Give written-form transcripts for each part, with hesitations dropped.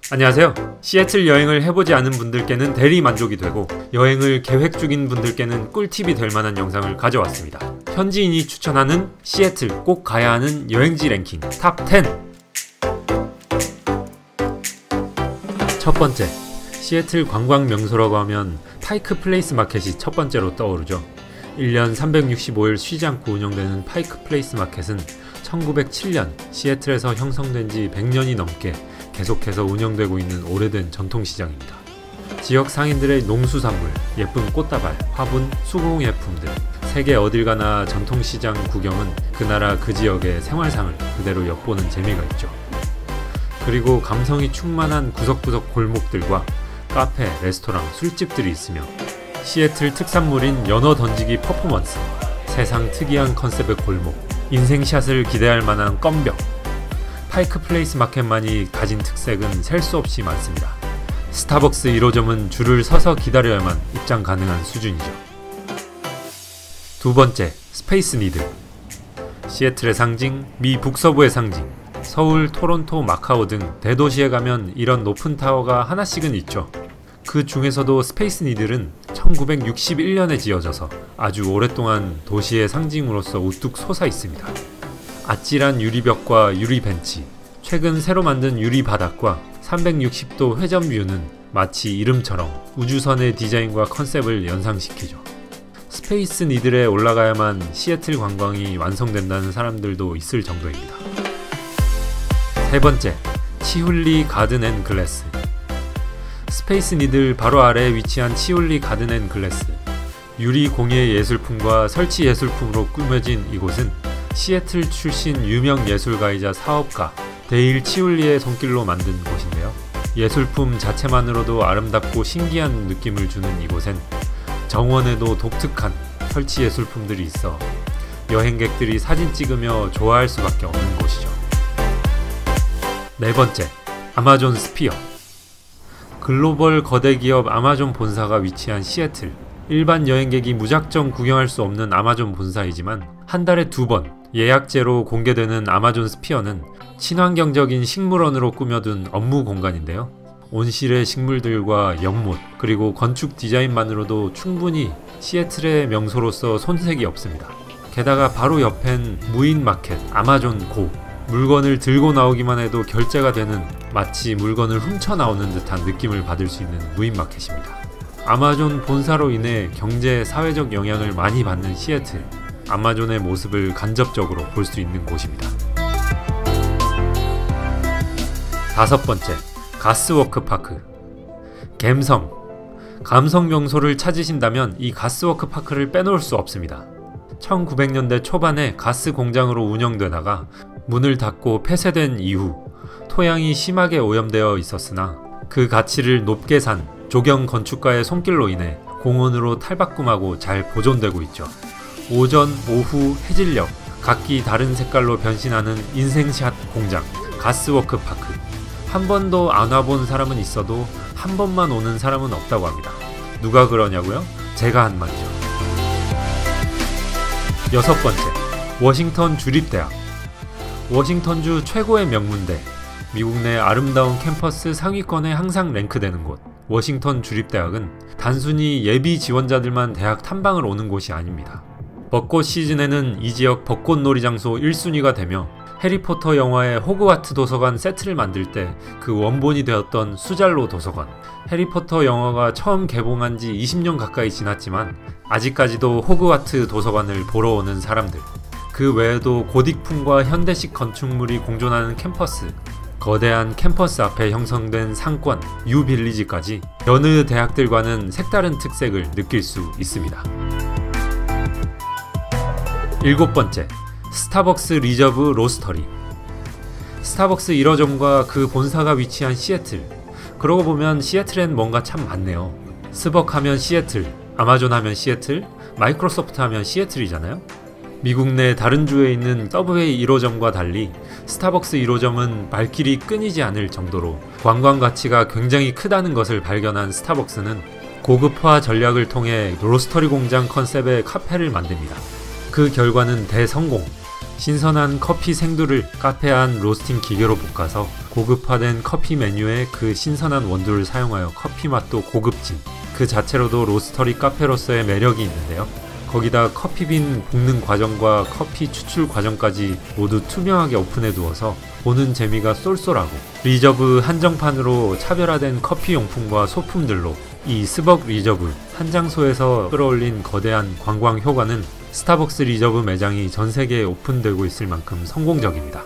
안녕하세요. 시애틀 여행을 해보지 않은 분들께는 대리 만족이 되고 여행을 계획 중인 분들께는 꿀팁이 될 만한 영상을 가져왔습니다. 현지인이 추천하는 시애틀 꼭 가야 하는 여행지 랭킹 탑 10. 첫 번째, 시애틀 관광 명소라고 하면 파이크 플레이스 마켓이 첫 번째로 떠오르죠. 1년 365일 쉬지 않고 운영되는 파이크 플레이스 마켓은 1907년 시애틀에서 형성된 지 100년이 넘게 계속해서 운영되고 있는 오래된 전통시장입니다. 지역 상인들의 농수산물, 예쁜 꽃다발, 화분, 수공예품 등 세계 어딜 가나 전통시장 구경은 그 나라 그 지역의 생활상을 그대로 엿보는 재미가 있죠. 그리고 감성이 충만한 구석구석 골목들과 카페, 레스토랑, 술집들이 있으며 시애틀 특산물인 연어 던지기 퍼포먼스, 세상 특이한 컨셉의 골목, 인생샷을 기대할 만한 껌벽, 파이크 플레이스 마켓만이 가진 특색은 셀 수 없이 많습니다. 스타벅스 1호점은 줄을 서서 기다려야만 입장 가능한 수준이죠. 두 번째, 스페이스 니드. 시애틀의 상징, 미 북서부의 상징. 서울, 토론토, 마카오 등 대도시에 가면 이런 높은 타워가 하나씩은 있죠. 그 중에서도 스페이스 니들은 1961년에 지어져서 아주 오랫동안 도시의 상징으로서 우뚝 솟아 있습니다. 아찔한 유리벽과 유리벤치, 최근 새로 만든 유리바닥과 360도 회전 뷰는 마치 이름처럼 우주선의 디자인과 컨셉을 연상시키죠. 스페이스 니들에 올라가야만 시애틀 관광이 완성된다는 사람들도 있을 정도입니다. 세 번째, 치훌리 가든 앤 글래스. 스페이스 니들 바로 아래에 위치한 치훌리 가든 앤 글래스. 유리 공예 예술품과 설치 예술품으로 꾸며진 이곳은 시애틀 출신 유명 예술가이자 사업가 데일 치훌리의 손길로 만든 곳인데요. 예술품 자체만으로도 아름답고 신기한 느낌을 주는 이곳엔 정원에도 독특한 설치 예술품들이 있어 여행객들이 사진 찍으며 좋아할 수밖에 없는 곳이죠. 네 번째, 아마존 스피어. 글로벌 거대 기업 아마존 본사가 위치한 시애틀. 일반 여행객이 무작정 구경할 수 없는 아마존 본사이지만 한 달에 2번 예약제로 공개되는 아마존 스피어는 친환경적인 식물원으로 꾸며둔 업무 공간인데요. 온실의 식물들과 연못, 그리고 건축 디자인만으로도 충분히 시애틀의 명소로서 손색이 없습니다. 게다가 바로 옆엔 무인 마켓 아마존 고. 물건을 들고 나오기만 해도 결제가 되는, 마치 물건을 훔쳐 나오는 듯한 느낌을 받을 수 있는 무인 마켓입니다. 아마존 본사로 인해 경제, 사회적 영향을 많이 받는 시애틀. 아마존의 모습을 간접적으로 볼 수 있는 곳입니다. 다섯 번째, 가스워크 파크. 갬성. 감성 명소를 찾으신다면 이 가스워크 파크를 빼놓을 수 없습니다. 1900년대 초반에 가스 공장으로 운영되다가 문을 닫고 폐쇄된 이후 토양이 심하게 오염되어 있었으나 그 가치를 높게 산 조경 건축가의 손길로 인해 공원으로 탈바꿈하고 잘 보존되고 있죠. 오전, 오후, 해질녘 각기 다른 색깔로 변신하는 인생샷 공장 가스워크 파크. 한 번도 안 와본 사람은 있어도 한 번만 오는 사람은 없다고 합니다. 누가 그러냐고요? 제가 한 말이죠. 여섯 번째, 워싱턴 주립대학. 워싱턴주 최고의 명문대, 미국 내 아름다운 캠퍼스 상위권에 항상 랭크되는 곳 워싱턴 주립대학은 단순히 예비 지원자들만 대학 탐방을 오는 곳이 아닙니다. 벚꽃 시즌에는 이 지역 벚꽃놀이 장소 1순위가 되며 해리포터 영화의 호그와트 도서관 세트를 만들 때 그 원본이 되었던 수잘로 도서관, 해리포터 영화가 처음 개봉한 지 20년 가까이 지났지만 아직까지도 호그와트 도서관을 보러 오는 사람들, 그 외에도 고딕풍과 현대식 건축물이 공존하는 캠퍼스, 거대한 캠퍼스 앞에 형성된 상권, 유빌리지까지 여느 대학들과는 색다른 특색을 느낄 수 있습니다. 일곱 번째, 스타벅스 리저브 로스터리. 스타벅스 1호점과 그 본사가 위치한 시애틀. 그러고 보면 시애틀엔 뭔가 참 많네요. 스벅 하면 시애틀, 아마존 하면 시애틀, 마이크로소프트 하면 시애틀이잖아요. 미국 내 다른 주에 있는 서브웨이 1호점과 달리 스타벅스 1호점은 발길이 끊이지 않을 정도로 관광 가치가 굉장히 크다는 것을 발견한 스타벅스는 고급화 전략을 통해 로스터리 공장 컨셉의 카페를 만듭니다. 그 결과는 대성공. 신선한 커피 생두를 카페 안 로스팅 기계로 볶아서 고급화된 커피 메뉴에 그 신선한 원두를 사용하여 커피 맛도 고급진, 그 자체로도 로스터리 카페로서의 매력이 있는데요. 거기다 커피빈 볶는 과정과 커피 추출 과정까지 모두 투명하게 오픈해 두어서 보는 재미가 쏠쏠하고, 리저브 한정판으로 차별화된 커피 용품과 소품들로 이 스벅 리저브 한 장소에서 끌어올린 거대한 관광 효과는 스타벅스 리저브 매장이 전 세계에 오픈되고 있을 만큼 성공적입니다.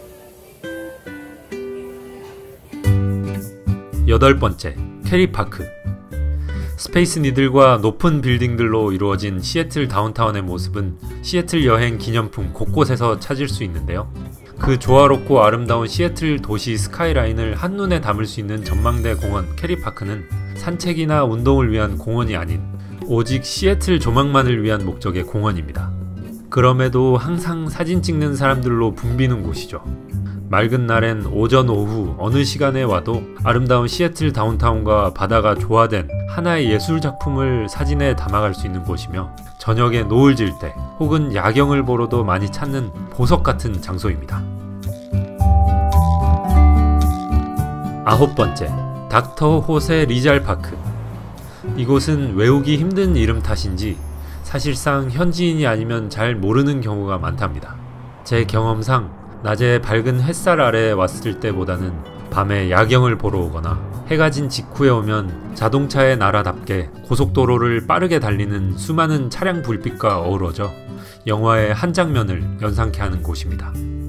8번째, 캐리파크. 스페이스 니들과 높은 빌딩들로 이루어진 시애틀 다운타운의 모습은 시애틀 여행 기념품 곳곳에서 찾을 수 있는데요. 그 조화롭고 아름다운 시애틀 도시 스카이라인을 한눈에 담을 수 있는 전망대 공원 캐리파크는 산책이나 운동을 위한 공원이 아닌 오직 시애틀 조망만을 위한 목적의 공원입니다. 그럼에도 항상 사진 찍는 사람들로 붐비는 곳이죠. 맑은 날엔 오전 오후 어느 시간에 와도 아름다운 시애틀 다운타운과 바다가 조화된 하나의 예술 작품을 사진에 담아갈 수 있는 곳이며, 저녁에 노을 질 때 혹은 야경을 보러도 많이 찾는 보석 같은 장소입니다. 9번째, 닥터 호세 리잘 파크. 이곳은 외우기 힘든 이름 탓인지 사실상 현지인이 아니면 잘 모르는 경우가 많답니다. 제 경험상 낮에 밝은 햇살 아래에 왔을 때보다는 밤에 야경을 보러 오거나 해가 진 직후에 오면 자동차의 나라답게 고속도로를 빠르게 달리는 수많은 차량 불빛과 어우러져 영화의 한 장면을 연상케 하는 곳입니다.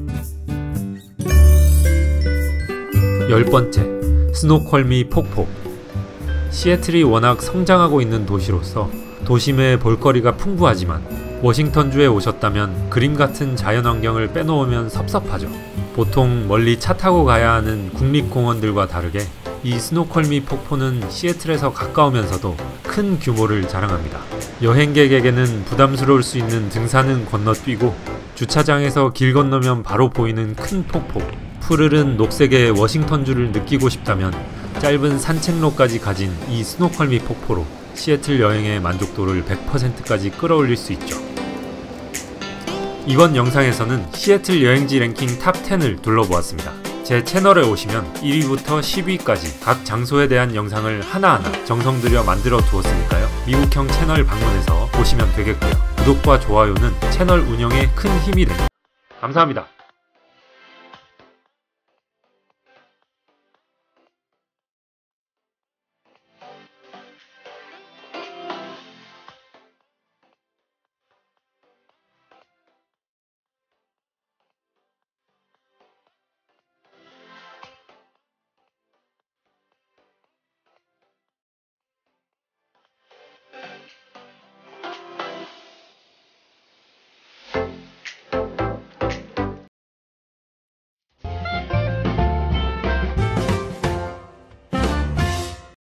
10번째, 스노컬미 폭포. 시애틀이 워낙 성장하고 있는 도시로서 도심에 볼거리가 풍부하지만 워싱턴주에 오셨다면 그림 같은 자연환경을 빼놓으면 섭섭하죠. 보통 멀리 차 타고 가야 하는 국립공원들과 다르게 이 스노컬미 폭포는 시애틀에서 가까우면서도 큰 규모를 자랑합니다. 여행객에게는 부담스러울 수 있는 등산은 건너뛰고 주차장에서 길 건너면 바로 보이는 큰 폭포, 푸르른 녹색의 워싱턴주를 느끼고 싶다면 짧은 산책로까지 가진 이 스노컬미 폭포로 시애틀 여행의 만족도를 100%까지 끌어올릴 수 있죠. 이번 영상에서는 시애틀 여행지 랭킹 탑 10을 둘러보았습니다. 제 채널에 오시면 1위부터 10위까지 각 장소에 대한 영상을 하나하나 정성 들여 만들어 두었으니까요. 미국형 채널 방문해서 보시면 되겠고요. 구독과 좋아요는 채널 운영에 큰 힘이 됩니다. 감사합니다.